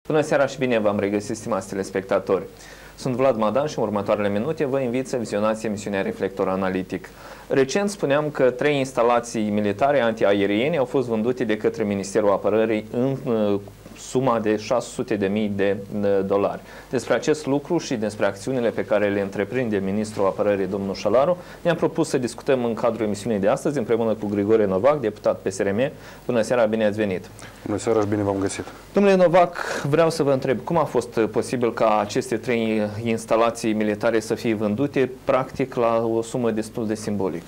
Bună seara și bine v-am regăsit, stimați telespectatori. Sunt Vlad Madan și în următoarele minute vă invit să vizionați emisiunea Reflector Analitic. Recent spuneam că 3 instalații militare antiaeriene au fost vândute de către Ministerul Apărării în suma de $600.000. Despre acest lucru și despre acțiunile pe care le întreprinde Ministrul Apărării, domnul Șalaru, ne-am propus să discutăm în cadrul emisiunii de astăzi, împreună cu Grigore Novac, deputat PSRM. Bună seara, bine ați venit! Bună seara și bine v-am găsit! Domnule Novac, vreau să vă întreb, cum a fost posibil ca aceste 3 instalații militare să fie vândute, practic, la o sumă destul de simbolică?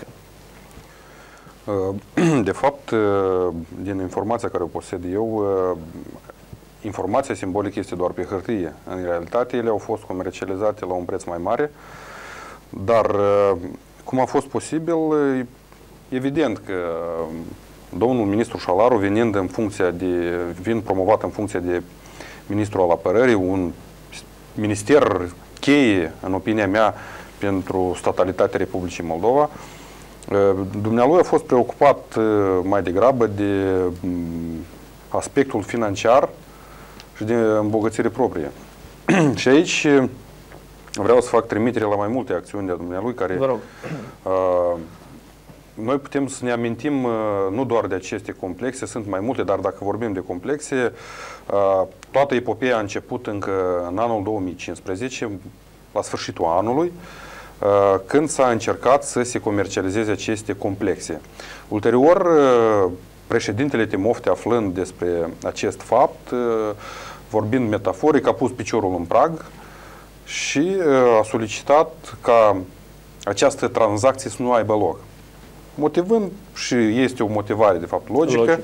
De fapt, din informația care o posed eu, informația simbolică este doar pe hârtie. În realitate, ele au fost comercializate la un preț mai mare, dar cum a fost posibil, evident că domnul ministru Șalaru, fiind promovat în funcția de ministru al apărării, un minister cheie, în opinia mea, pentru statalitatea Republicii Moldova, dumnealui a fost preocupat mai degrabă de aspectul financiar și de îmbogățire proprie. Și aici vreau să fac trimitere la mai multe acțiuni de dumnealui care noi putem să ne amintim nu doar de aceste complexe, sunt mai multe, dar dacă vorbim de complexe, toată epopeea a început încă în anul 2015, la sfârșitul anului, când s-a încercat să se comercializeze aceste complexe. Ulterior, președintele Timofte, aflând despre acest fapt, vorbind metaforic, a pus piciorul în prag și a solicitat ca această tranzacție să nu aibă loc. Motivând, și este o motivare de fapt logică,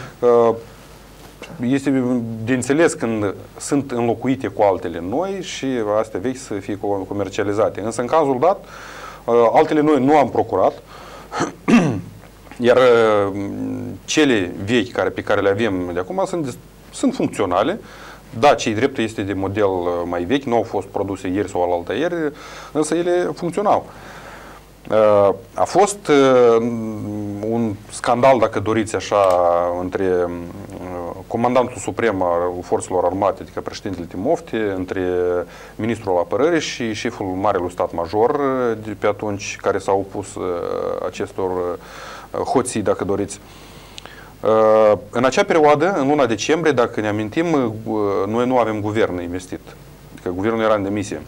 este de înțeles când sunt înlocuite cu altele noi și astea vechi să fie comercializate. Însă în cazul dat, altele noi nu am procurat, iar cele vechi pe care le avem de acum sunt funcționale. Da, ce-i drept este de model mai vechi, nu au fost produse ieri sau alaltăieri, însă ele funcționau. A fost un scandal, dacă doriți așa, între comandantul suprem al forțelor armate, adică președintele Timofte, între ministrul apărării și șeful marelui stat major de pe atunci, care s-au opus acestor hoții, dacă doriți. În acea perioadă, în luna decembrie, dacă ne amintim, noi nu avem guvern investit, adică guvernul era în demisie.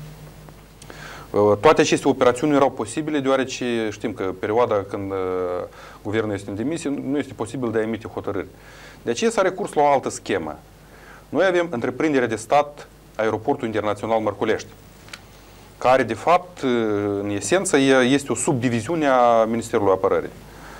Toate aceste operațiuni erau posibile, deoarece știm că perioada când guvernul este în demisie nu este posibil de a emite hotărâri. De aceea s-a recurs la o altă schemă. Noi avem întreprinderea de stat Aeroportul Internațional Mărculești, care de fapt, în esență, este o subdiviziune a Ministerului Apărării.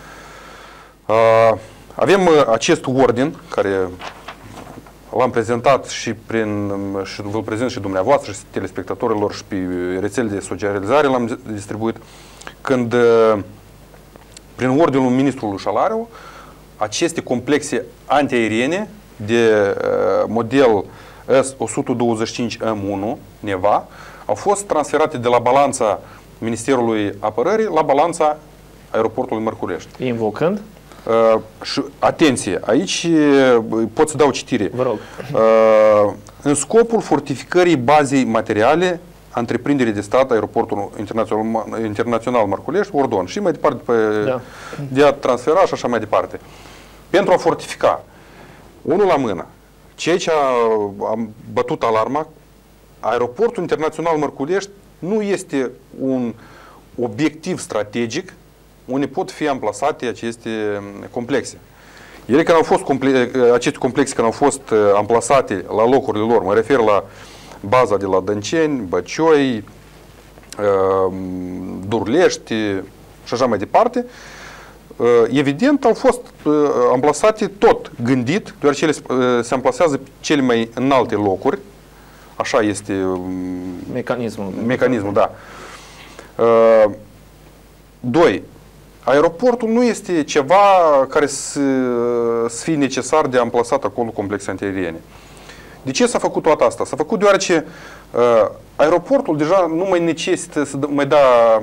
Avem acest ordin, care l-am prezentat și vă prezint și dumneavoastră și telespectatorilor și pe rețele de socializare l-am distribuit, când prin ordinul ministrului Șalaru aceste complexe antiaeriene de model S-125M1 Neva au fost transferate de la balanța Ministerului Apărării la balanța Aeroportului Mărculești. Invocând? Și atenție, aici pot să dau citire. Vă rog. În scopul fortificării bazei materiale a întreprinderii de stat Aeroportul Internațional Mărculești, Ordon, și mai departe de a transfera și așa mai departe. Pentru a fortifica, unul la mână, ceea ce am bătut alarma, Aeroportul Internațional Mărculești nu este un obiectiv strategic unde pot fi amplasate aceste complexe. Ele, când au fost aceste complexe, când au fost amplasate la locurile lor, mă refer la baza de la Dănceni, Băcioi, Durlești și așa mai departe, evident au fost amplasate tot gândit, deoarece ele se amplasează cele mai înalte locuri, așa este mecanismul, da. 2. Aeroportul nu este ceva care să fie necesar de amplasat acolo complexe antiaeriene. De ce s-a făcut toată asta? S-a făcut deoarece aeroportul deja nu mai necesită să mai da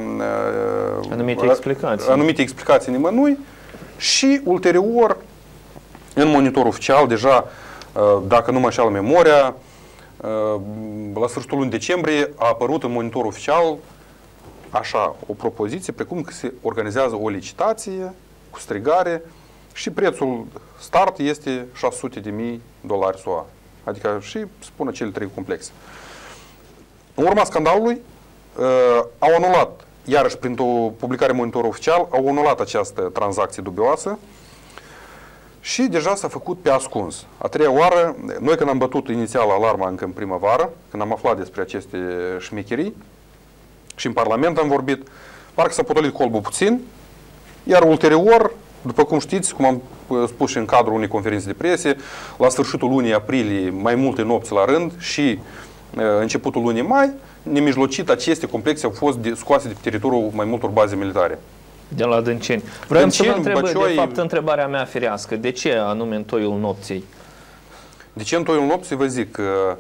anumite explicații nimănui și ulterior, în monitor oficial, deja Dacă nu mă înșeală memoria, la sfârșitul lunii decembrie a apărut în monitor oficial așa o propoziție, precum că se organizează o licitație cu strigare și prețul start este $600.000 SUA. Adică și spună cele 3 complexe. În urma scandalului au anulat, iarăși printr-o publicare monitor oficial, au anulat această tranzacție dubioasă și deja s-a făcut pe ascuns. A treia oară, noi când am bătut inițial alarma încă în primăvară, când am aflat despre aceste șmecherii și în Parlament am vorbit, parcă s-a potolit colbul puțin, iar ulterior, după cum știți, cum am spus și în cadrul unei conferințe de prese, la sfârșitul lunii aprilie, mai multe nopți la rând și începutul lunii mai, nemijlocit aceste complexe au fost scoase de pe teritoriul mai multor baze militare. De la Dânceni. Vreau să vă întreb, de fapt, întrebarea mea firească. De ce anume în toiul nopții? De ce în toiul nopții? Vă zic că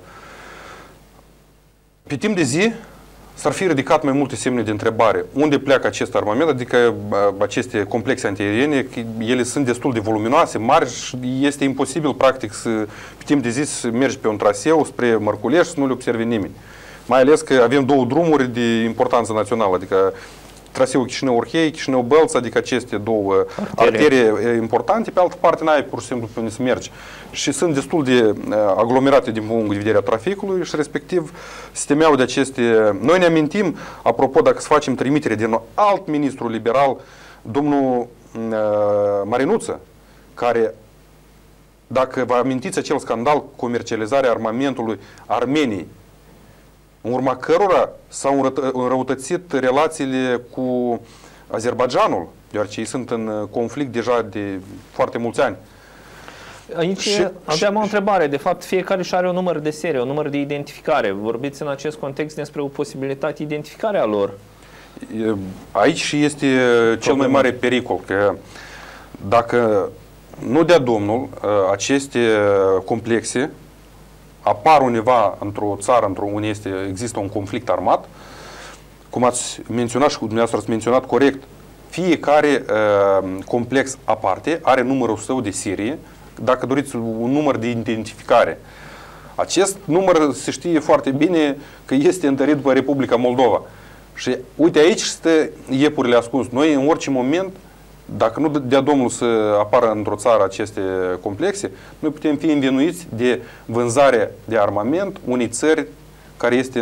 pe timp de zi s-ar fi ridicat mai multe semne de întrebare. Unde pleacă acest armament? Adică aceste complexe antiaeriene, ele sunt destul de voluminoase, mari și este imposibil, practic, pe timp de zi să mergi pe un traseu spre Mărculești și să nu le observe nimeni. Mai ales că avem 2 drumuri de importanță națională, adică traseul Chișinău-Orhei, Chișinău-Bălți, adică aceste 2 arterii importante, pe altă parte n-ai pur și simplu pe unde să mergi. Și sunt destul de aglomerate din punct de vedere a traficului și respectiv se temeau de aceste... Noi ne amintim, apropo, dacă să facem trimitere din alt ministru liberal, domnul Marinuță, care, dacă vă amintiți acel scandal comercializarea armamentului Armeniei, în urma cărora s-au înrăutățit relațiile cu Azerbaidjanul, deoarece ei sunt în conflict deja de foarte mulți ani. Aici aveam o întrebare. De fapt, fiecare și are un număr de serie, un număr de identificare. Vorbiți în acest context despre o posibilitate de identificare a lor. Aici și este cel mai mare pericol, că dacă nu dea Domnul aceste complexe apar undeva într-o țară unde există un conflict armat, cum ați menționat și dumneavoastră ați menționat corect, fiecare complex aparte are numărul său de serie, dacă doriți un număr de identificare. Acest număr se știe foarte bine că este întărit după Republica Moldova. Și uite, aici stă iepurile ascuns. Noi în orice moment, dacă nu dea Domnul să apară într-o țară aceste complexe, noi putem fi învinuiți de vânzare de armament unei țări care este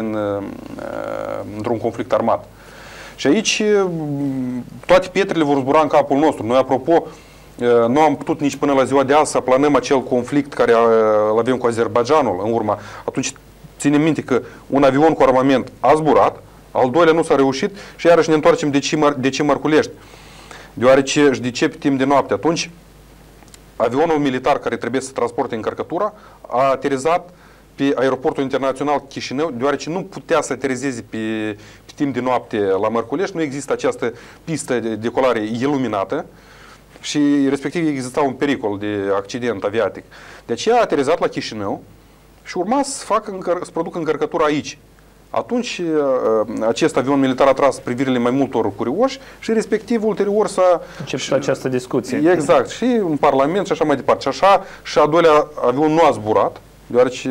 într-un conflict armat. Și aici toate pietrele vor zbura în capul nostru. Noi, apropo, nu am putut nici până la ziua de azi să planăm acel conflict care îl avem cu Azerbaidjanul în urma. Atunci ținem minte că un avion cu armament a zburat, al doilea nu s-a reușit și iarăși ne întoarcem de ce Mărculești. Deoarece și de ce pe timp de noapte? Atunci avionul militar care trebuie să transporte încărcătura a aterizat pe aeroportul internațional Chișinău, deoarece nu putea să aterizeze pe timp de noapte la Mărculești, nu există această pistă de decolare iluminată și respectiv exista un pericol de accident aviatic. De aceea a aterizat la Chișinău și urma să producă încărcătura aici. Atunci acest avion militar a tras privirile mai multor curioși și respectiv ulterior s-a... început această discuție. Exact. Și în Parlament și așa mai departe. Și așa și a doilea avion nu a zburat, deoarece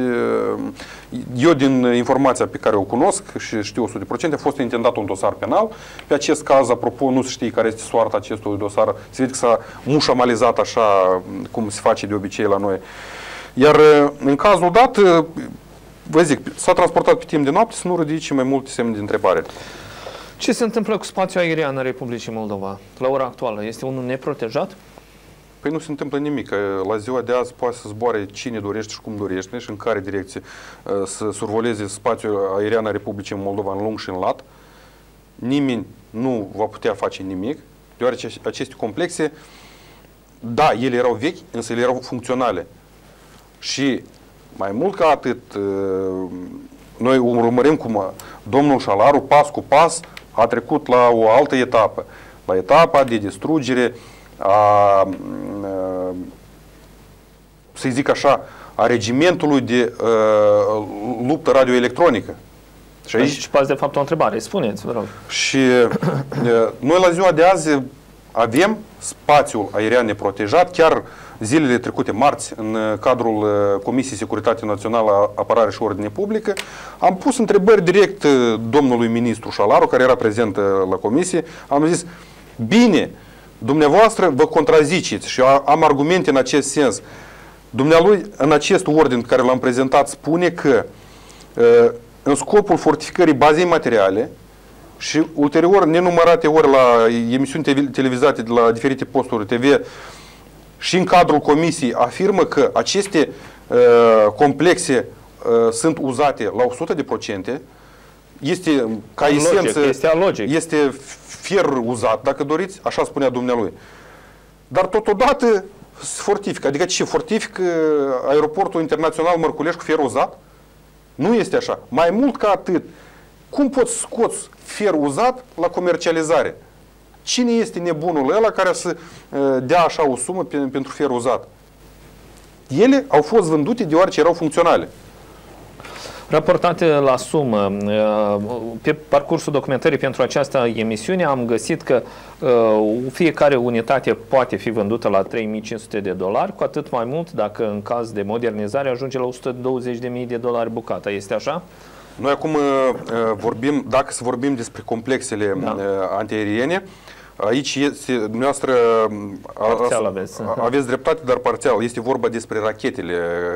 eu din informația pe care o cunosc și știu 100%, a fost intentat un dosar penal. Pe acest caz, apropo, nu se știe care este soarta acestui dosar. Se vede că s-a mușamalizat așa cum se face de obicei la noi. Iar în cazul dat, vă zic, s-a transportat pe timp de noapte să nu ridice mai multe semne de întrebare. Ce se întâmplă cu spațiul aerian în Republicii Moldova la ora actuală? Este unul neprotejat? Păi nu se întâmplă nimic. La ziua de azi poate să zboare cine dorește și cum dorește și în care direcție să survoleze spațiul aerian al Republicii Moldova în lung și în lat. Nimeni nu va putea face nimic, deoarece aceste complexe, da, ele erau vechi, însă ele erau funcționale. Și mai mult ca atât, noi urmărim cum domnul Șalaru, pas cu pas, a trecut la o altă etapă. La etapa de distrugere a, să zic așa, a regimentului de luptă radioelectronică. Și aici pas de fapt o întrebare. Spuneți, vă rog. Și noi la ziua de azi avem spațiul aerian neprotejat, chiar zilele trecute, marți, în cadrul Comisiei Securitate Națională, Apărare și Ordine Publică, am pus întrebări direct domnului ministru Șalaru, care era prezent la comisie. Am zis, bine, dumneavoastră vă contraziceți și am argumente în acest sens. Dumnealui, în acest ordin pe care l-am prezentat, spune că în scopul fortificării bazei materiale și ulterior nenumărate ori la emisiuni televizate de la diferite posturi TV și în cadrul comisiei afirmă că aceste complexe sunt uzate la 100%, este ca esență, este fier uzat, dacă doriți, așa spunea dumnealui. Dar totodată fortifică, adică ce fortifică aeroportul internațional Mărculești cu fier uzat? Nu este așa. Mai mult ca atât, cum poți scoți fier uzat la comercializare? Cine este nebunul ăla care să dea așa o sumă pentru fier uzat? Ele au fost vândute deoarece erau funcționale. Raportate la sumă, pe parcursul documentării pentru această emisiune am găsit că fiecare unitate poate fi vândută la $3.500, cu atât mai mult dacă în caz de modernizare ajunge la $120.000 bucata. Este așa? Noi acum vorbim, dacă să vorbim despre complexele antiaeriene, aici este, dumneavoastră aveți dreptate, dar parțial. Este vorba despre rachetele.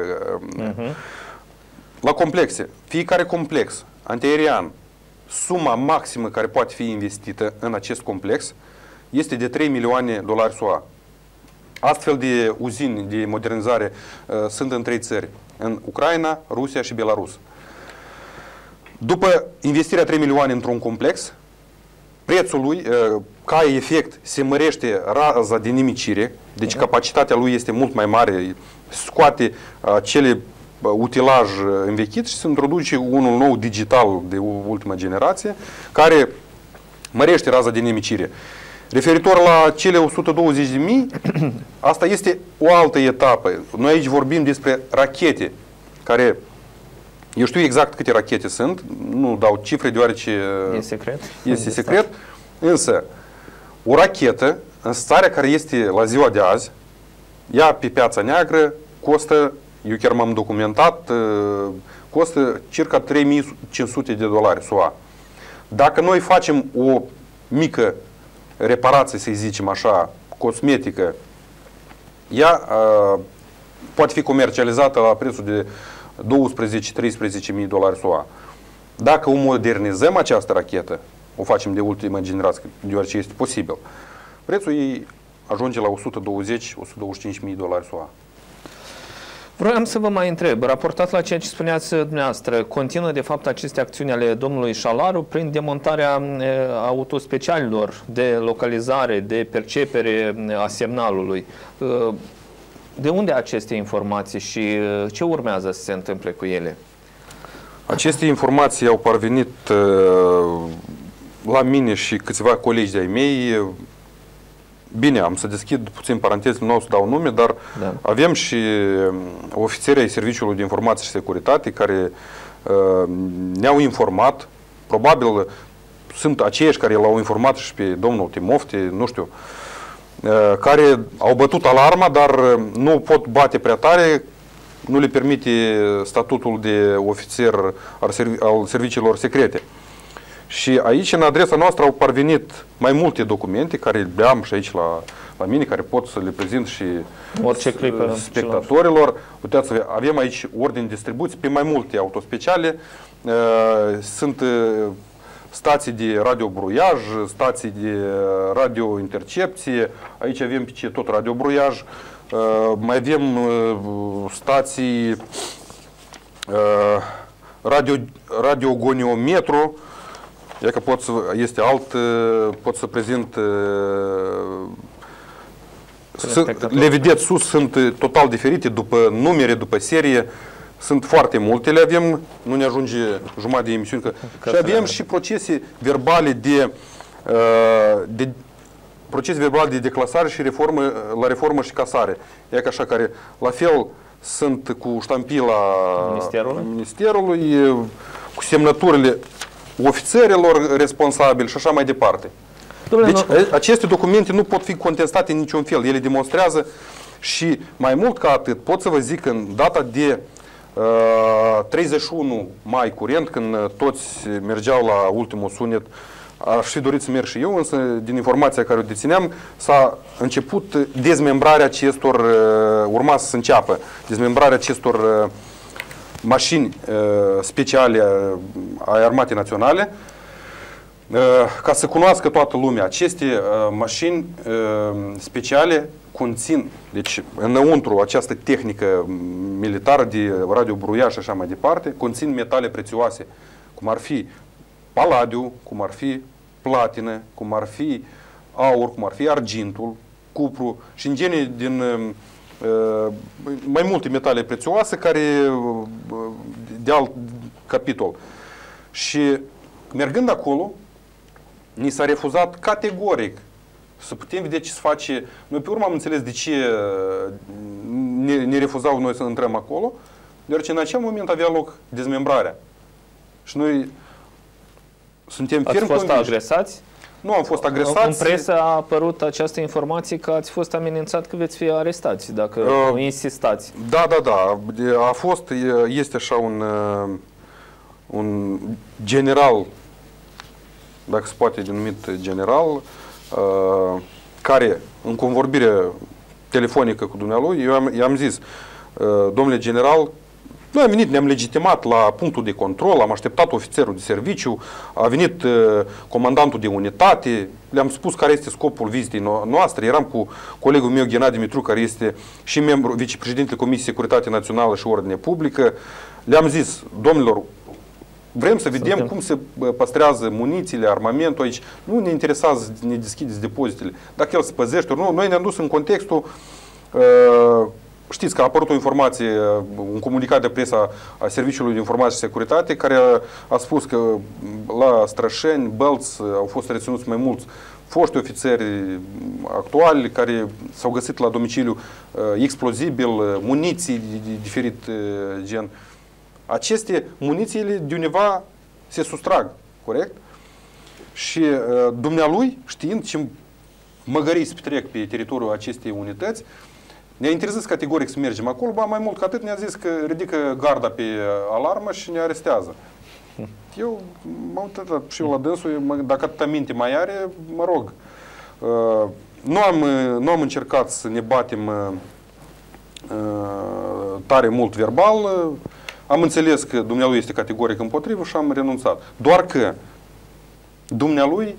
La complexe, fiecare complex antiaerian, suma maximă care poate fi investită în acest complex este de $3 milioane SUA. Astfel de uzini de modernizare sunt în 3 țări, în Ucraina, Rusia și Belarus. După investirea 3 milioane într-un complex, prețul lui, ca efect, se mărește raza de nimicire, deci capacitatea lui este mult mai mare, scoate acele utilaj învechit și se introduce unul nou digital de ultima generație, care mărește raza de nimicire. Referitor la cele 120.000, asta este o altă etapă. Noi aici vorbim despre rachete, care, eu știu exact câte rachete sunt, nu dau cifre deoarece este secret, însă o rachetă, în starea care este la ziua de azi, ea pe piața neagră costă, eu chiar m-am documentat, costă circa $3.500 SUA. Dacă noi facem o mică reparație, să zicem așa, cosmetică, ea poate fi comercializată la prețul de $12.000-13.000 SUA. Dacă o modernizăm această rachetă, o facem de ultimă generație, deoarece este posibil, prețul ei ajunge la $120.000-125.000 SUA. Vroiam să vă mai întreb, raportat la ceea ce spuneați dumneavoastră, continuă de fapt aceste acțiuni ale domnului Șalaru prin demontarea autospecialilor de localizare, de percepere a semnalului. De unde aceste informații și ce urmează să se întâmple cu ele? Aceste informații au parvenit la mine și câțiva colegi de-ai mei. Bine, am să deschid puțin paranteză, nu o să dau nume, dar avem și ofițeri ai Serviciului de Informații și Securitate care ne-au informat, probabil sunt aceiași care l-au informat și pe domnul Timofte, nu știu, care au bătut alarma, dar nu pot bate prea tare, nu le permite statutul de ofițer al serviciilor secrete. Și aici, în adresa noastră, au parvenit mai multe documente care le am și aici la mine, care pot să le prezint și spectatorilor. Uitați, avem aici ordine de distribuție pe mai multe autospeciale. Sunt stații de radiobruiaj, stații de radiointercepție. Aici avem pe tot radiobruiaj. Mai avem stații radiogoniometru. E că este alt, pot să prezint, le vedeți sus, sunt total diferite, după numere, după serie, sunt foarte multe, le avem, nu ne ajunge jumătate de emisiuni. Și avem și procese verbale de declasare și la reformă și casare. E ca așa, care la fel sunt cu ștampila Ministerului, cu semnăturile ofițerilor responsabili și așa mai departe. Deci aceste documente nu pot fi contestate în niciun fel. Ele demonstrează Și mai mult ca atât, pot să vă zic că în data de 31 mai curent, când toți mergeau la ultimul sunet, aș fi dorit să merg și eu, însă din informația care o dețineam s-a început dezmembrarea acestor, urma să se înceapă dezmembrarea acestor mașini speciale ai Armatei Naționale. Ca să cunoască toată lumea, aceste mașini speciale conțin, deci înăuntru această tehnică militară de radiobruiaj și așa mai departe, conțin metale prețioase, cum ar fi paladiu, cum ar fi platină, cum ar fi aur, cum ar fi argintul, cupru și în genere din mai multe metale prețioase care de alt capitol. Și mergând acolo, ni s-a refuzat categoric să putem vedea ce se face. Noi pe urmă am înțeles de ce ne refuzau noi să intrăm acolo, deoarece în acel moment avea loc dezmembrarea. Și noi suntem ferm convinși. Ați fost agresați? Nu am fost agresați. În presă a apărut această informație că ați fost amenințat că veți fi arestați dacă insistați. Da. A fost, este așa un general, dacă se poate denumit general, care în convorbire telefonică cu dumnealui, eu i-am zis, domnule general, noi am venit, ne-am legitimat la punctul de control, am așteptat ofițerul de serviciu, a venit comandantul de unitate, le-am spus care este scopul vizitei noastre, eram cu colegul meu Ghenadi Mitru, care este și membru, vicepreședintele Comisiei Securitate Națională și Ordine Publică, le-am zis, domnilor, vrem să vedem cum se păstrează munițiile, armamentul aici. Nu ne interesează să ne deschideți depozitele. Dacă el se păzește, nu. Noi ne-am dus în contextul, știți că a apărut o informație, un comunicat de presă a Serviciului de Informație și Securitate, care a spus că la Strășeni, Bălți, au fost reținuți mai mulți foști ofițeri actuali care s-au găsit la domiciliu explozibil, muniții de diferit gen. Aceste munițiile de undeva se sustrag, corect? Și dumnealui, știind ce măgării se petrec pe teritoriul acestei unități, ne-a interzis categoric să mergem acolo, ba mai mult ca atât ne-a zis că ridică garda pe alarmă și ne arestează. Eu m-am uitat și eu la dânsul, dacă atâta minte mai are, mă rog. Nu am încercat să ne batem tare mult verbal. Am înțeles că dumnealui este categoric împotrivă și am renunțat. Doar că dumnealui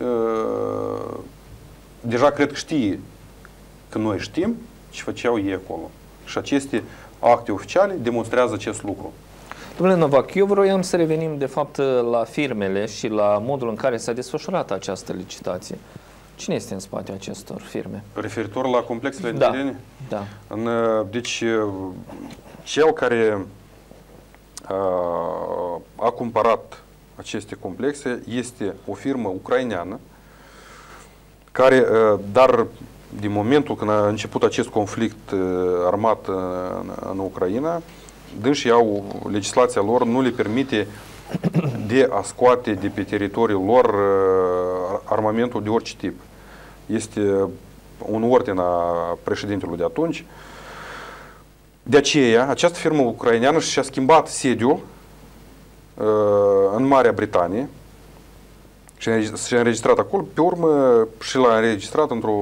deja cred că știe că noi știm ce făceau ei acolo. Și aceste acte oficiale demonstrează acest lucru. Domnule Novac, eu vroiam să revenim de fapt la firmele și la modul în care s-a desfășurat această licitație. Cine este în spate acestor firme? Referitor la complexele de terene? Da. Deci, cel care a cumpărat aceste complexe este o firmă ucraineană care, dar din momentul când a început acest conflict armat în Ucraina, dânșii au, legislația lor nu le permite de a scoate de pe teritoriul lor armamentul de orice tip. Este un ordin a președintelui de atunci. De aceea, această firmă ucraineană și-a schimbat sediul în Marea Britanie și s-a înregistrat acolo, pe urmă și l-a înregistrat într-o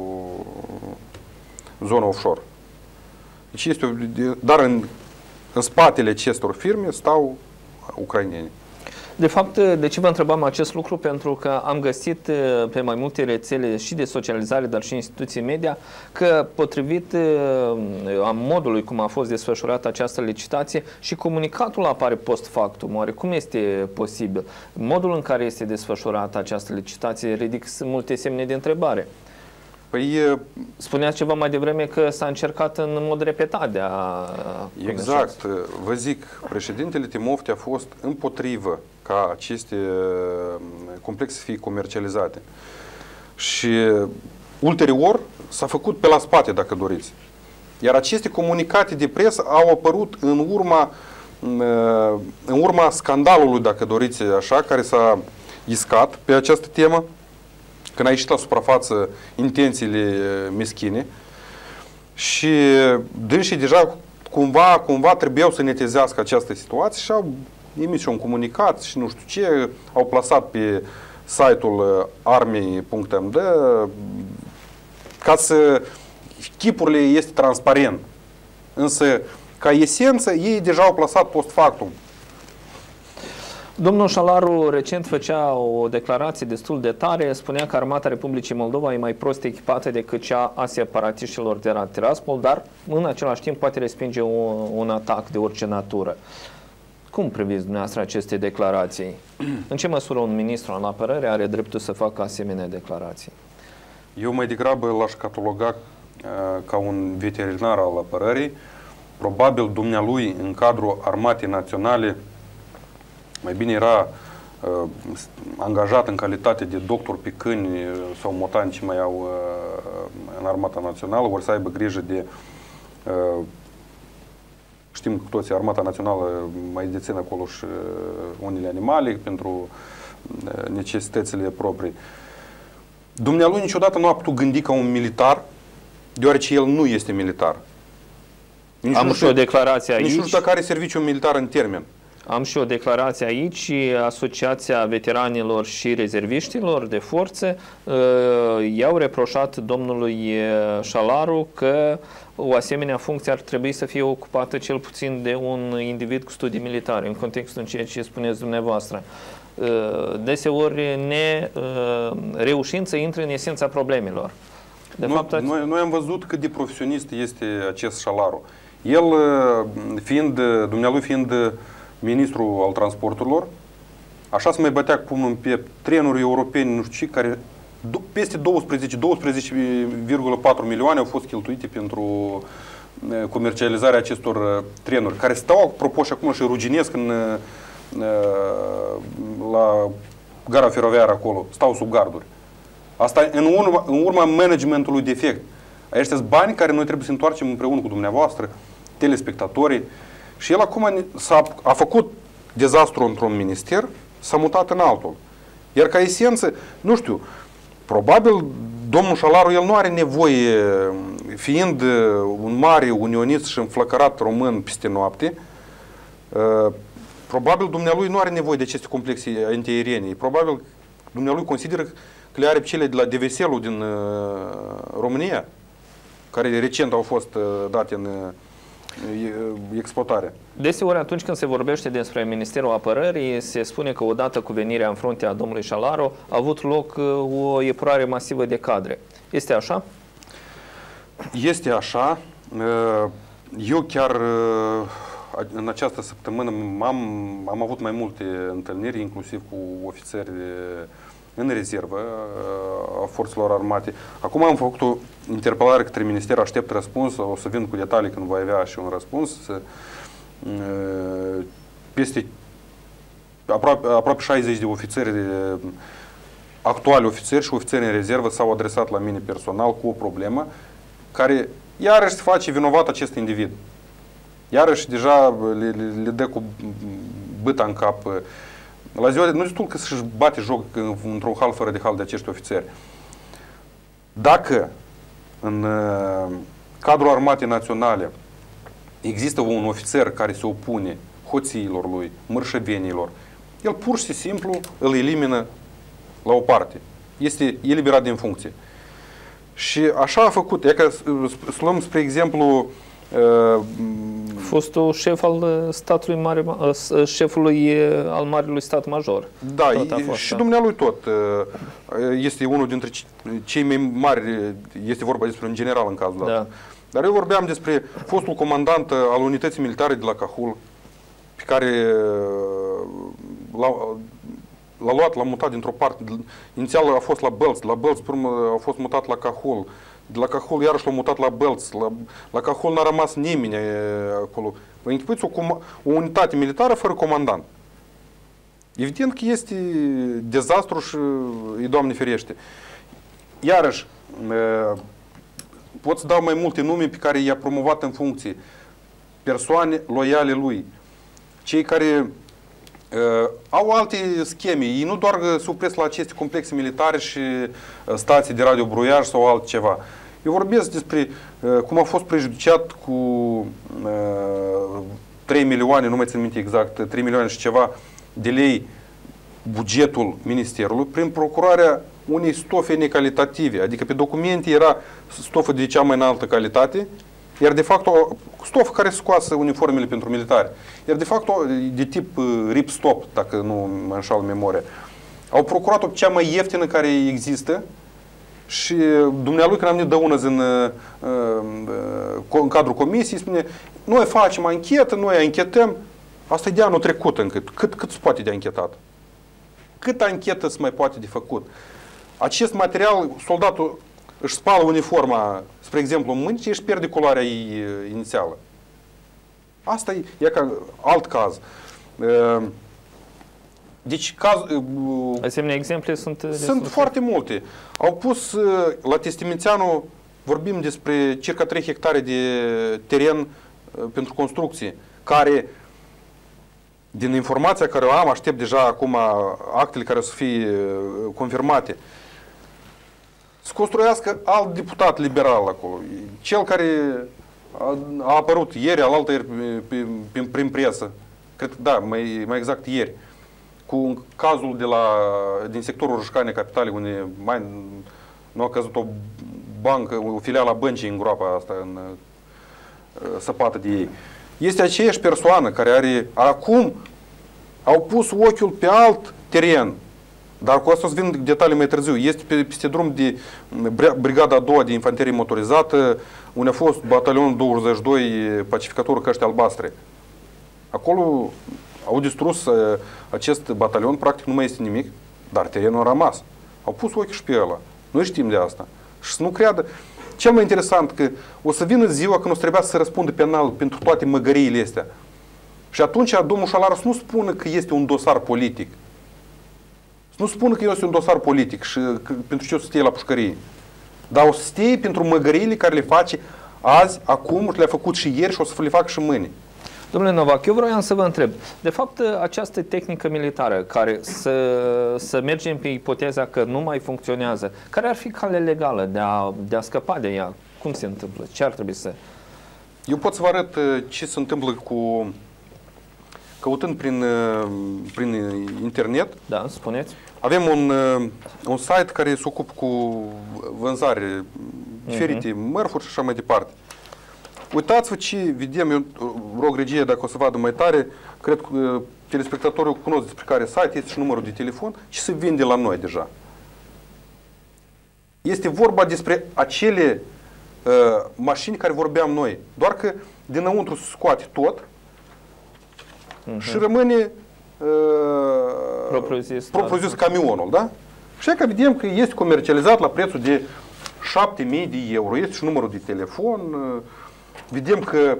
zonă offshore. Deci este dar în spatele acestor firme stau ucraineni. De fapt, de ce vă întrebam acest lucru? Pentru că am găsit pe mai multe rețele și de socializare, dar și instituții media, că potrivit modului cum a fost desfășurată această licitație și comunicatul apare post factum. Oare cum este posibil? Modul în care este desfășurată această licitație ridică multe semne de întrebare. Păi, spuneați ceva mai devreme că s-a încercat în mod repetat de a... Exact. Vă zic, președintele Timofte a fost împotrivă ca aceste complexe să fie comercializate. Și ulterior s-a făcut pe la spate, dacă doriți. Iar aceste comunicate de presă au apărut în urma scandalului, dacă doriți așa, care s-a iscat pe această temă, când a ieșit la suprafață intențiile meschine. Și dânsii deja cumva trebuiau să netezească această situație și au emis un comunicat și nu știu ce, au plasat pe site-ul armei.md ca să chipurile este transparent. Însă, ca esență, ei deja au plasat post factum. Domnul Șalaru recent făcea o declarație destul de tare, spunea că Armata Republicii Moldova e mai prost echipată decât cea a separatiștilor de la Tiraspol, dar în același timp poate respinge un atac de orice natură. Cum priviți dumneavoastră aceste declarații? În ce măsură un ministru al apărării are dreptul să facă asemenea declarații? Eu mai degrabă l-aș cataloga ca un veterinar al apărării. Probabil dumnealui în cadrul Armatei Naționale mai bine era angajat în calitate de doctor pe câini sau motani ce mai au în Armata Națională, ori să aibă grijă de știm cu toții, Armata Națională mai deține acolo și unele animale pentru necesitățile proprii. Dumnealui niciodată nu a putut gândi ca un militar, deoarece el nu este militar. Am și o declarație aici. Nici nu știu dacă are serviciu militar în termen. Am și o declarație aici, Asociația Veteranilor și Rezerviștilor de Forțe i-au reproșat domnului Șalaru că o asemenea funcție ar trebui să fie ocupată cel puțin de un individ cu studii militare, în contextul în ceea ce spuneți dumneavoastră. Deseori reușind să intre în esența problemelor. Noi am văzut cât de profesionist este acest Șalaru. El, dumnealui fiind ministru al transporturilor, așa se mai bătea cu pumnul în piept, trenuri europeni, nu știu ce, care peste 12,4 milioane au fost cheltuite pentru comercializarea acestor trenuri, care stau, apropo, și acum și ruginesc la gara feroviară acolo, stau sub garduri. Asta în urma managementului defect. Aceștia sunt bani care noi trebuie să întoarcem împreună cu dumneavoastră, telespectatorii. Și el acum a făcut dezastru într-un minister, s-a mutat în altul. Iar ca esență, nu știu, probabil domnul Șalaru, el nu are nevoie, fiind un mare unionist și înflăcărat român peste noapte, probabil dumnealui nu are nevoie de aceste complexe antiaeriene. Probabil dumnealui consideră că le are pe cele de la Deveselul din România, care recent au fost date în exploatare. Deseori atunci când se vorbește despre Ministerul Apărării, se spune că odată cu venirea în frunte a domnului Șalaru a avut loc o epurare masivă de cadre. Este așa? Este așa. Eu chiar în această săptămână am avut mai multe întâlniri, inclusiv cu ofițeri în rezervă a forțelor armate. Acum am făcut o interpelare către minister, aștept răspuns, o să vin cu detalii când voi avea și un răspuns. Peste aproape 60 de ofițeri, actuali ofițeri și ofițeri în rezervă s-au adresat la mine personal cu o problemă care iarăși se face vinovat acest individ. Iarăși deja le dă cu bâta în cap. La ziua de nu destul că să-și bate joc într-un hal fără de hal de acești ofițeri. Dacă în cadrul Armatei Naționale există un ofițer care se opune hoțiilor lui, mărșăvenilor, el pur și simplu îl elimină la o parte. Este eliberat din funcție. Și așa a făcut. E că să luăm, spre exemplu, fostul șef al statului mare, șefului al Marelui Stat Major. Da, și dumnealui tot. Este unul dintre cei mai mari, este vorba despre un general în cazul dat. Dar eu vorbeam despre fostul comandant al unității militare de la Cahul, pe care l-a luat, l-a mutat dintr-o parte. Inițial a fost la Bălți, pe urmă a fost mutat la Cahul. De la Cahul iarăși l-a mutat la Bălți. La Cahul n-a rămas nimeni acolo. Vă închipuiți o unitate militară fără comandant. Evident că este dezastru și îi Doamne ferește. Iarăși, pot să dau mai multe nume pe care i-a promovat în funcție. Persoane loiale lui. Cei care au alte scheme. Ei nu doar se opresc la aceste complexe militare și stații de radiobruiaj sau altceva. Eu vorbesc despre cum a fost prejudiciat cu 3 milioane, nu mai țin minte exact, 3 milioane și ceva de lei bugetul Ministerului prin procurarea unei stofe necalitative. Adică pe documente era stofă de cea mai înaltă calitate, iar de fapt o stofă care scoasă uniformele pentru militari. Iar de fapt de tip rip-stop, dacă nu mă înșal memoria. Au procurat-o cea mai ieftină care există și dumnealui când am venit dăunăzi în cadrul comisiei, spune, noi facem anchetă, noi anchetăm. Asta e de anul trecut încă. Cât se poate de anchetat? Cât anchetă se mai poate de făcut? Acest material, soldatul își spală uniforma, spre exemplu, în mâini și își pierde culoarea ei inițială. Asta e ca alt caz. Deci, asemenea exemple sunt foarte multe. Au pus la Testimențeanu, vorbim despre circa 3 hectare de teren pentru construcție, care, din informația care o am, aștept deja acum actele care o să fie confirmate, să construiască alt deputat liberal acolo. Cel care a apărut ieri, alaltă ieri prin presă, cred, da, mai exact ieri, cu cazul din sectorul Rășcane Capitale, unde nu a căzut o bancă, o filială a băncii în groapa asta, săpată de ei. Este aceeași persoană care acum au pus ochiul pe alt teren, dar cu asta o să vin detalii mai târziu. Este peste drum de Brigada a doua de Infanterie Motorizată, unde a fost batalionul 22 pacificatorul Căști Albastre. Acolo au distrus acest batalion, practic nu mai este nimic, dar terenul a rămas. Au pus ochiul și pe ăla. Noi știm de asta. Și să nu creadă. Cel mai interesant că o să vină ziua când o să trebuia să răspundă penal pentru toate măgăriile astea. Și atunci domnul Șalaru să nu spună că este un dosar politic. Să nu spună că este un dosar politic și pentru ce o să stie la pușcărie. Dar o să stie pentru măgăriile care le face azi, acum, și le-a făcut și ieri și o să le facă și mâine. Domnule Novac, eu vreau să vă întreb. De fapt, această tehnică militară care să mergem pe ipoteza că nu mai funcționează, care ar fi calea legală de a scăpa de ea? Cum se întâmplă? Ce ar trebui să... Eu pot să vă arăt ce se întâmplă căutând prin internet. Da, spuneți. Avem un site care se ocupă cu vânzare diferite mărfuri și așa mai departe. Uitați-vă ce vedem, eu rog regie dacă o să vadă mai tare, cred că telespectatorul cunosc despre care site, este și numărul de telefon, ce se vinde la noi deja. Este vorba despre acele mașini care vorbeam noi, doar că dinăuntru se scoate tot și rămâne propriu-zis camionul, da? Și că vedem că este comercializat la prețul de 7.000 de euro, este și numărul de telefon. Vedem că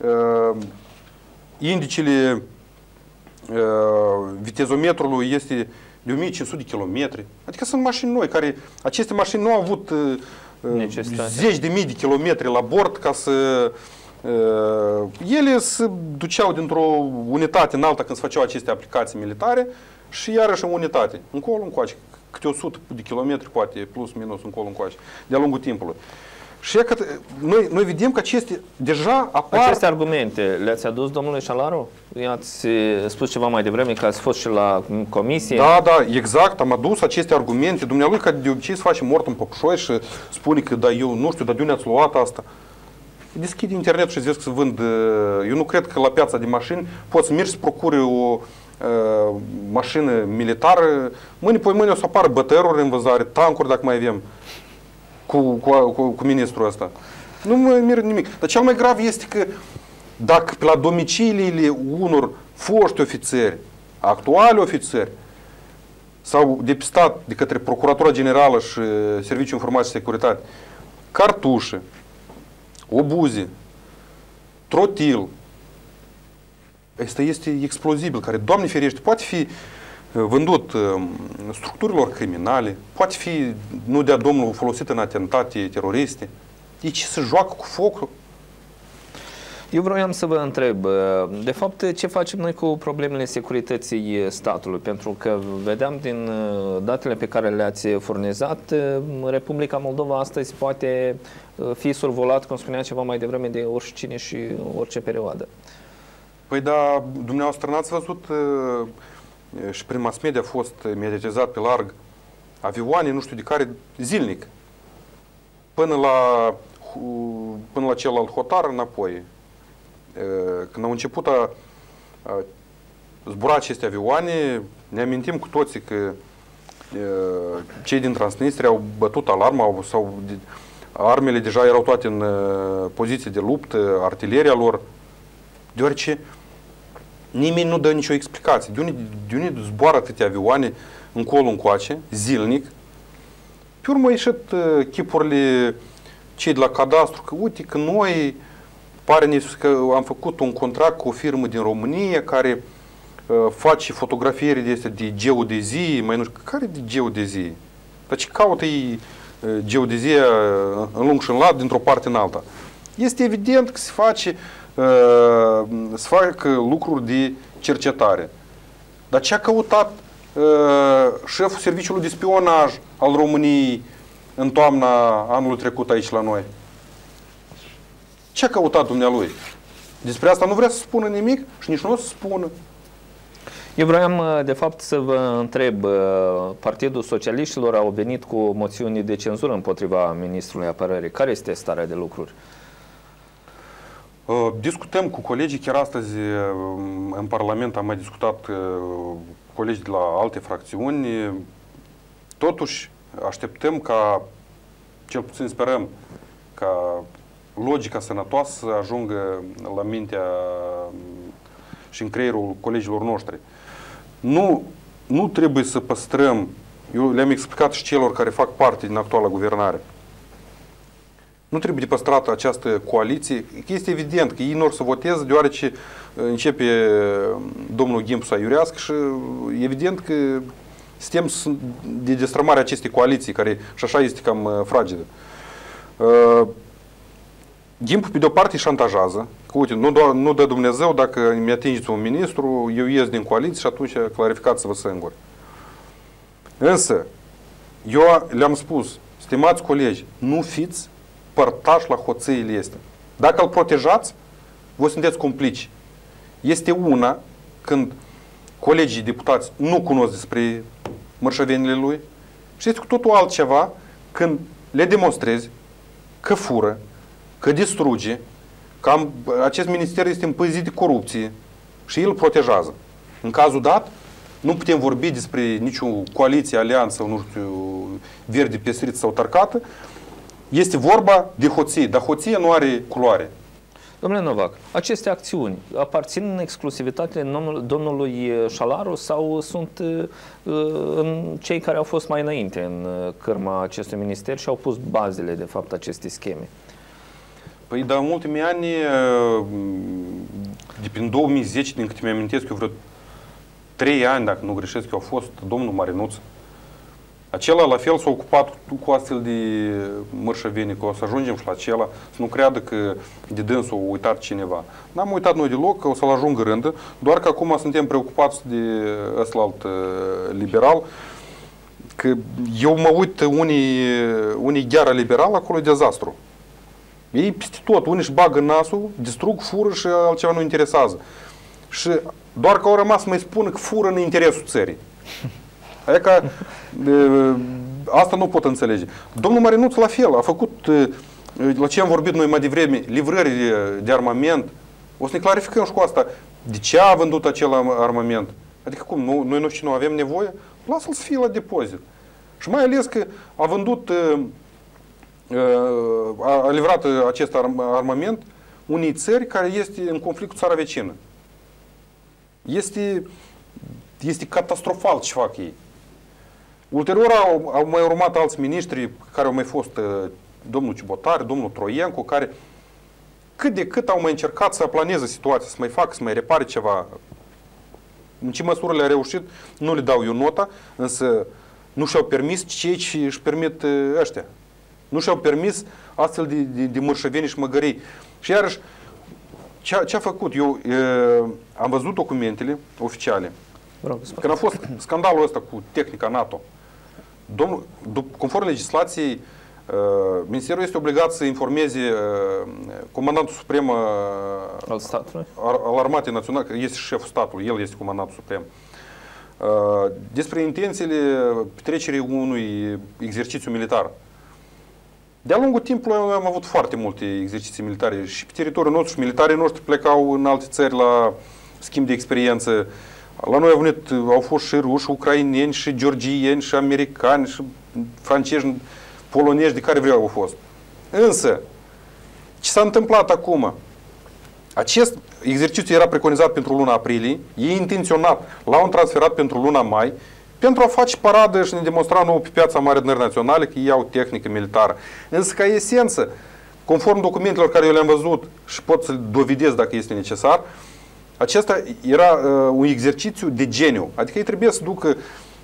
indicele vitezometrului este de 1500 de kilometri. Adică sunt mașini noi, care aceste mașini nu au avut zeci de mii de kilometri la bord ca să... ele se duceau dintr-o unitate în alta când se făceau aceste aplicații militare și iarăși în unitate, încolo încoace, câte 100 de kilometri, poate plus minus încolo încoace, de-a lungul timpului. Și că noi vedem că aceste deja apar... Aceste argumente le-ați adus domnului Șalaru? I-ați spus ceva mai devreme că ați fost și la comisie? Da, da, exact, am adus aceste argumente. Dumnealui, că de obicei se face mort în păpușoi și spune că da, eu nu știu, dar de unde ați luat asta? Deschide internetul și vezi că se vând... Eu nu cred că la piața de mașini poți să mergi să procuri o mașină militară. Mâine o să apară bătăruri în vânzare, tancuri dacă mai avem. Cu ministrul ăsta. Nu mă miră nimic. Dar cel mai grav este că dacă pe la domiciliile unor foști ofițeri, actuali ofițeri, s-au depistat de către Procuratura Generală și Serviciul Informației și Securitate cartușe, obuze, trotil, ăsta este explozibil, care, Doamne ferește, poate fi vândut structurilor criminale, poate fi, nu de-a Domnul, folosit în atentate teroriste. Deci se joacă cu focul. Eu vroiam să vă întreb, de fapt, ce facem noi cu problemele securității statului? Pentru că vedeam din datele pe care le-ați furnizat, Republica Moldova astăzi poate fi survolat, cum spunea ceva mai devreme, de oricine și orice perioadă. Păi da, dumneavoastră n-ați văzut și prin mass media a fost mediatizat pe larg avioane, nu știu de care, zilnic, până la celălalt hotar înapoi. Când au început a zbura aceste avioane, ne amintim cu toții că cei din Transnistria au bătut alarma, armele deja erau toate în poziție de luptă, artileria lor, deoarece nimeni nu dă nicio explicație. De unde zboară atâtea avioane încolo-încoace, zilnic? Pe urmă au ieșit chipurile cei de la cadastru, că uite că noi pare că am făcut un contract cu o firmă din România care face fotografieri de geodezie, mai nu știu, care de geodezie? Dar ce caută ei geodezia în lung și în lat dintr-o parte în alta? Este evident că se fac lucruri de cercetare. Dar ce a căutat șeful Serviciului de Spionaj al României în toamna anului trecut aici la noi? Ce a căutat dumnealui? Despre asta nu vrea să spună nimic și nici nu o să spună. Eu vreau, de fapt, să vă întreb, Partidul Socialiștilor a venit cu moțiuni de cenzură împotriva Ministrului Apărării. Care este starea de lucruri? Discutăm cu colegii, chiar astăzi în Parlament am mai discutat cu colegi de la alte fracțiuni. Totuși, așteptăm ca, cel puțin sperăm, ca logica sănătoasă să ajungă la mintea și în creierul colegilor noștri. Nu trebuie să păstrăm, eu le-am explicat și celor care fac parte din actuala guvernare, nu trebuie de păstrată această coaliție. Este evident că ei nu or să voteze deoarece începe domnul Ghimpu să aiurească și evident că suntem de destrămarea acestei coaliții, care și așa este cam fragedă. Ghimpu, pe de-o parte, șantajează, că uite, nu dă Dumnezeu, dacă mi atingeți un ministru, eu ies din coaliție și atunci clarificați-vă singuri. Însă, eu le-am spus, stimați colegi, nu fiți părtași la hoțăile astea. Dacă îl protejați, voi sunteți complici. Este una când colegii deputați nu cunosc despre mărșăvenile lui și este cu totul altceva când le demonstrezi că fură, că distruge, că acest minister este împăzit de corupție și el îl protejează. În cazul dat, nu putem vorbi despre nicio coaliție, alianță, nu știu, verde, pestriță sau tarcată. Este vorba de hoție, dar hoție nu are culoare. Domnule Novac, aceste acțiuni aparțin în exclusivitate domnului Șalaru sau sunt cei care au fost mai înainte în cârma acestui minister și au pus bazele, de fapt, acestei scheme? Păi, dar în ultimii ani, de prin 2010, din câte mi-amintesc eu, vreo 3 ani, dacă nu greșesc, au fost domnul Marinuț. Acela, la fel, s-a ocupat cu astfel de mărșăveni, că o să ajungem și la acela, să nu creadă că de dânsul a uitat cineva. N-am uitat noi deloc, că o să-l ajungă rândă, doar că acum suntem preocupați de ăslalt liberal, că eu mă uit unii gheară liberal, acolo e dezastru. Ei peste tot, unii își bagă nasul, distrug, fură și altceva nu interesează. Și doar că au rămas să mai spună că fură în interesul țării. Adică asta nu pot înțelege. Domnul Marinuț la fel, a făcut, la ce am vorbit noi mai devreme, livrări de armament. O să ne clarificăm și cu asta. De ce a vândut acel armament? Adică cum, noi nu știu, nu avem nevoie? Lasă-l să fie la depozit. Și mai ales că a vândut, a livrat acest armament unei țări care este în conflict cu țara vecină. Este catastrofal ce fac ei. Ulterior au mai urmat alți miniștri care au mai fost domnul Ciubotare, domnul Troiencu, care cât de cât au mai încercat să aplaneze situația, să mai facă, să mai repare ceva. În ce măsură le-a reușit, nu le dau eu nota, însă nu și-au permis cei ce își permit ăștia. Nu și-au permis astfel de mărșăveni și măgării. Și iarăși, Ce a făcut? Eu am văzut documentele oficiale. Când a fost scandalul ăsta cu tehnica NATO, conform legislației, Ministerul este obligat să informeze Comandantul Suprem al statului, al Armatei Naționale, că este șeful statului, el este Comandantul Suprem, despre intențiile petrecerii unui exercițiu militar. De-a lungul timpului am avut foarte multe exerciții militare și pe teritoriul nostru și militarii noștri plecau în alte țări la schimb de experiență. La noi au fost și ruși, ucraineni, și georgieni, și americani, și francezi, polonezi, de care vreau au fost. Însă, ce s-a întâmplat acum? Acest exercițiu era preconizat pentru luna aprilie, ei intenționat l-au transferat pentru luna mai, pentru a face paradă și ne demonstra nouă pe piața Mare Adunării Naționale că ei au tehnică militară. Însă, ca esență, conform documentelor care eu le-am văzut și pot să dovedesc dacă este necesar, acesta era un exercițiu de geniu. Adică ei trebuie să ducă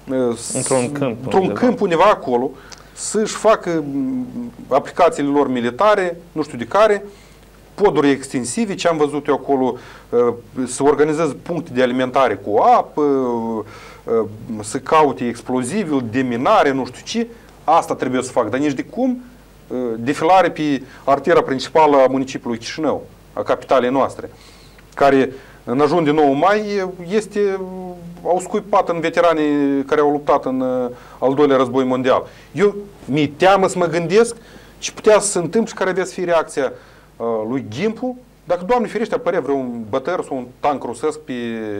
într-un câmp undeva acolo, să-și facă aplicațiile lor militare, nu știu de care, poduri extensive, ce am văzut eu acolo, să organizeze puncte de alimentare cu apă, să caute explozibil, deminare, nu știu ce. Asta trebuie să fac, dar nici de cum defilare pe artera principală a municipiului Chișinău, a capitalei noastre, care în ajun de 9 mai au scuipat în veteranii care au luptat în al doilea război mondial. Eu mi-e teamă să mă gândesc ce putea să se întâmple și care avea să fie reacția lui Gimpu dacă, Doamne ferește, apărea vreun bătăr sau un tank rusesc pe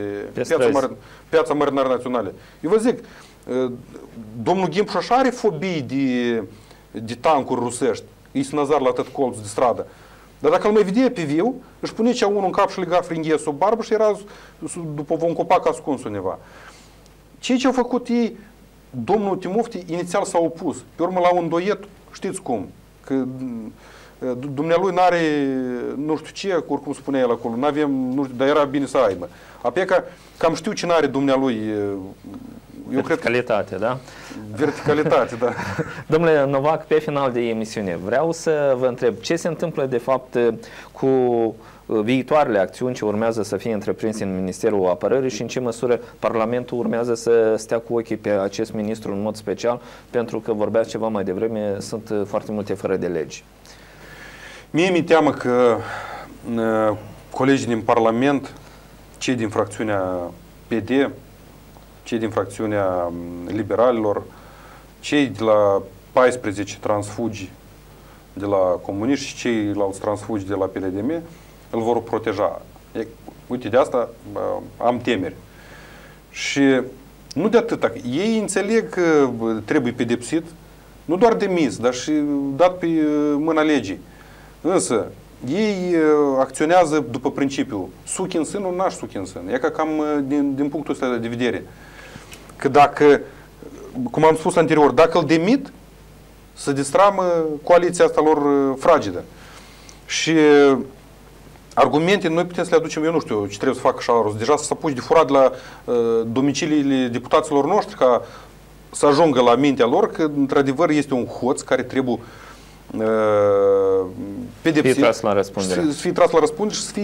piața Mării Naționale. Eu vă zic, domnul Gimpu așa are fobii de tancuri rusești, îi se nazar la tot colț de stradă. Dar dacă îl mai vedea pe viu, își pune cea unul în cap și lega fringhie sub barbă și era după un copac ascuns undeva. Ceea ce au făcut ei, domnul Timofti inițial s-a opus. Pe urmă la un doiet, știți cum, că dumnealui n-are nu știu ce, oricum spunea el acolo, n-avem, nu știu, dar era bine să aibă. Apoi că cam știu ce n-are dumnealui. Verticalitate, da? Verticalitate, da. Domnule Novac, pe final de emisiune, vreau să vă întreb ce se întâmplă de fapt cu viitoarele acțiuni ce urmează să fie întreprinse în Ministerul Apărării și în ce măsură Parlamentul urmează să stea cu ochii pe acest ministru în mod special, pentru că vorbeați ceva mai devreme, sunt foarte multe fără de legi. Mie mi-e teamă că colegii din Parlament, cei din fracțiunea PD, cei din fracțiunea liberalilor, cei de la 14 transfugi de la comuniști și ceilalți transfugi de la PLDM îl vor proteja. Uite, de asta am temeri. Și nu de atât. Ei înțeleg că trebuie pedepsit, nu doar demis, dar și dat pe mâna legii. Însă, ei acționează după principiul suc în sân, n-aș suc în sân. E ca cam din punctul ăsta de vedere. Că dacă, cum am spus anterior, dacă îl demit, se destramă coaliția asta lor fragedă. Și argumente noi putem să le aducem, eu nu știu ce trebuie să facă așa rost. Deja să se apuci de furat de la domiciliile deputaților noștri ca să ajungă la mintea lor că într-adevăr este un hoț care trebuie pedepsit, tras la răspundere. Să fie tras la răspundere și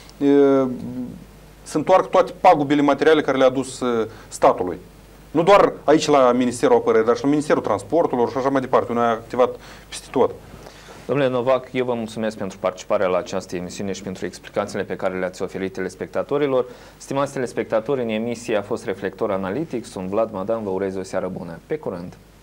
să întoarcă toate pagubele materiale care le-a adus statului. Nu doar aici la Ministerul Apărării, dar și la Ministerul Transporturilor și așa mai departe. Noi am activat peste tot. Domnule Novac, eu vă mulțumesc pentru participarea la această emisiune și pentru explicațiile pe care le-ați oferit telespectatorilor. Stimați telespectatori, în emisie a fost Reflector Analitic. Sunt Vlad Madan, vă urez o seară bună. Pe curând!